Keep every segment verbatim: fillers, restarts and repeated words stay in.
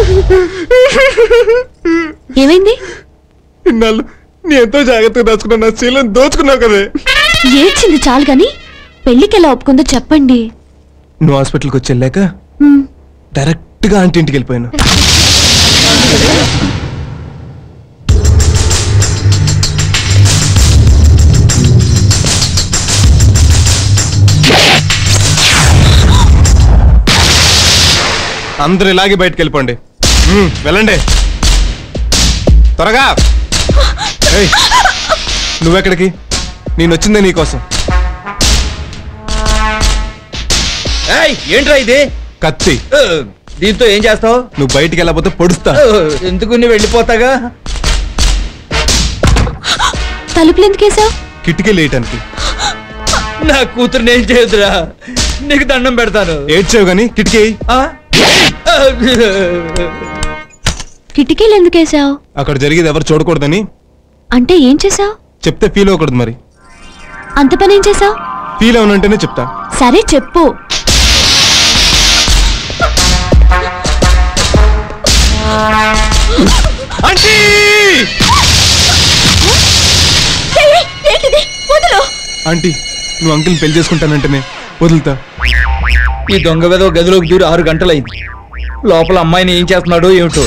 ఏమైంది? ఇన్నాళ్ళు నీ ఎంతో జాగ్రత్తగా దాచుకున్నా నా శీలం దోచుకున్నావు కదే. ఏడ్చింది చాలు గాని పెళ్లికి ఎలా ఒప్పుకుందో చెప్పండి. నువ్వు హాస్పిటల్కి వచ్చి వెళ్ళాక డైరెక్ట్ గా ఆంటీ ఇంటికి వెళ్ళిపోయాను. అందరు ఇలాగే బయటకు వెళ్ళిపోండి. వెళ్ళండి త్వరగా. నువ్వెక్కడికి? నేను వచ్చిందే నీకోసం. ఏంట్రా ఇది? కత్తి. దీంతో ఏం చేస్తావు? నువ్వు బయటికి వెళ్ళకపోతే పొడుస్తా. ఎందుకు నీ వెళ్ళిపోతాగా? తలుపులు ఎందుకేసావు? కిటికీ లేయటానికి. నా కూతురు నేను చేయదురా, నీకు దండం పెడతాను. ఏడ్చావు గాని కిటికీ. కిటికీలు ఎందుకేసావు? అక్కడ జరిగేది ఎవరు చూడకూడదని. అంటే ఏం చేసావు? చెప్తే ఫీల్ అవ్వకూడదు. మరి అంత పని ఏం చేసావు? ఫీల్ అవనంటేనే చెప్తా. సరే చెప్పు. ఆంటీ నువ్వు అంకిల్ని పెళ్లి చేసుకుంటానంటేనే వదులుతా. ఈ దొంగ వెదవ గదిలోకి దూరి ఆరు గంటలైంది. లోపల అమ్మాయిని ఏం చేస్తున్నాడో ఏమిటో.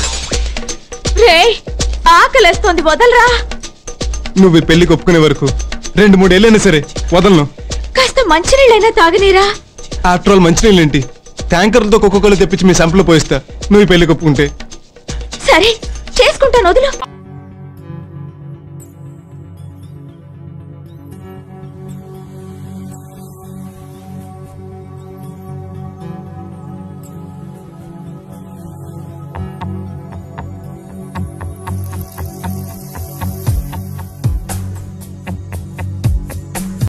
ఆకలేస్తోంది, వదలరా. నువ్వు ఈ పెళ్లికి ఒప్పుకునే వరకు రెండు మూడు ఏళ్ళైనా సరే వదలను. కాస్త మంచినీళ్ళైనా తాగనీరా. ఆఫ్టర్ ఆల్ మంచినీళ్ళేంటి, ట్యాంకర్లతో ఒక్కొక్కరు తెప్పించి మీ సంపలో పోయిస్తా నువ్వు ఈ పెళ్లికి ఒప్పుకుంటే. సరే చేసుకుంటాను, వదులు.